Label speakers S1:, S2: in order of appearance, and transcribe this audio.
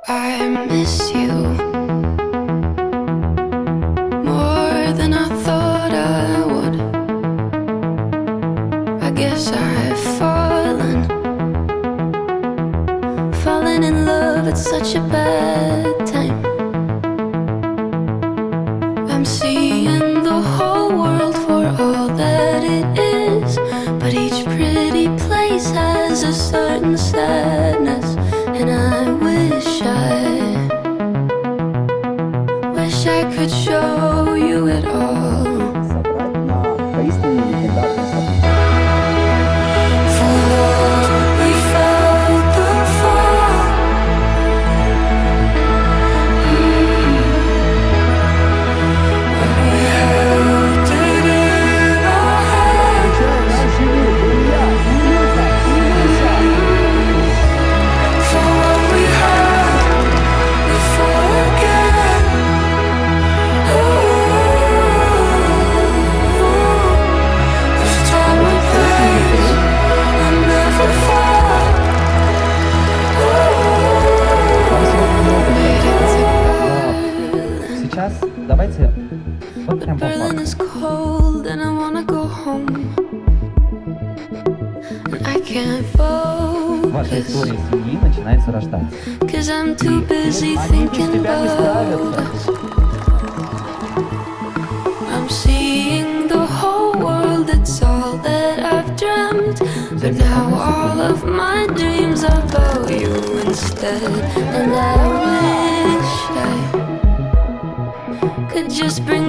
S1: I miss you more than I thought I would. I guess I've fallen in love at such a bad time. I'm seeing the whole world for all that it is, but each pretty place has a certain sadness, and I wish I could show you it all.
S2: Собрать на поистине легендарное событие.
S1: For what we felt before. When we held it in our hands. For what we had, we fall again. There's a time and place I never thought.
S2: Сейчас давайте вот прям по
S1: Berlin
S2: факту.
S1: is cold and I wanna go home. And I can't
S2: Ваша
S1: focus,
S2: история семьи начинается рождаться.
S1: 'cause I'm too busy
S2: Они без
S1: thinking
S2: тебя не
S1: about
S2: справятся.
S1: us. I'm seeing the whole world, it's all that I've dreamt. But now all of my dreams are about you instead. And I wish I could just bring